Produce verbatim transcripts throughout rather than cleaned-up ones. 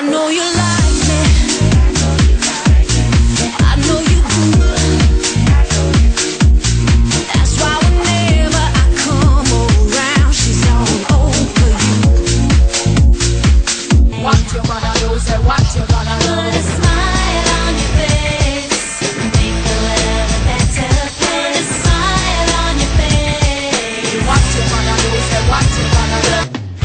know you like me. I know you do. That's why whenever I come around, she's all over you. What you gonna do? Say what you gonna do? Put a smile on your face, make the weather better. Put a smile on your face. What you gonna do? Say what you gonna do?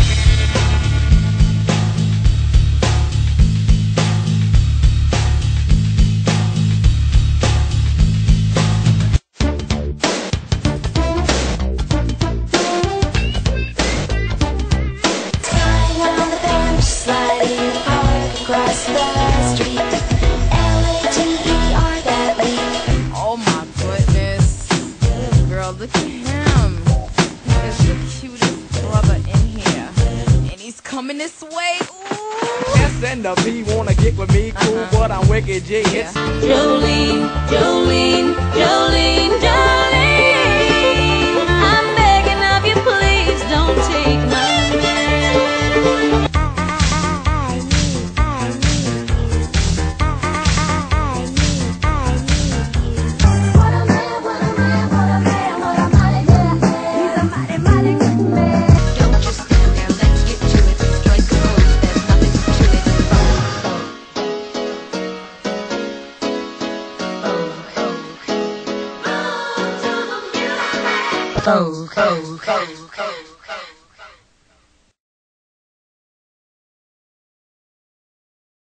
Lying on the bench, sliding hard across the street. L A T E R, that lead. Oh my goodness. Girl, look at him. He is the cutest brother in here. And he's coming this way. Ooh. S and the P wanna get with me, cool, Uh-huh. but I'm wicked G. It's Jolene, Jolene, Jolene, Jolene, I'm begging of you, please don't take my man. What a man, what a man, what a man, what a mighty good man. He's a mighty, mighty good man. Don't just stand there, let's get to it. Strike a pose, there's nothing to it. Oh, oh, oh, oh, oh.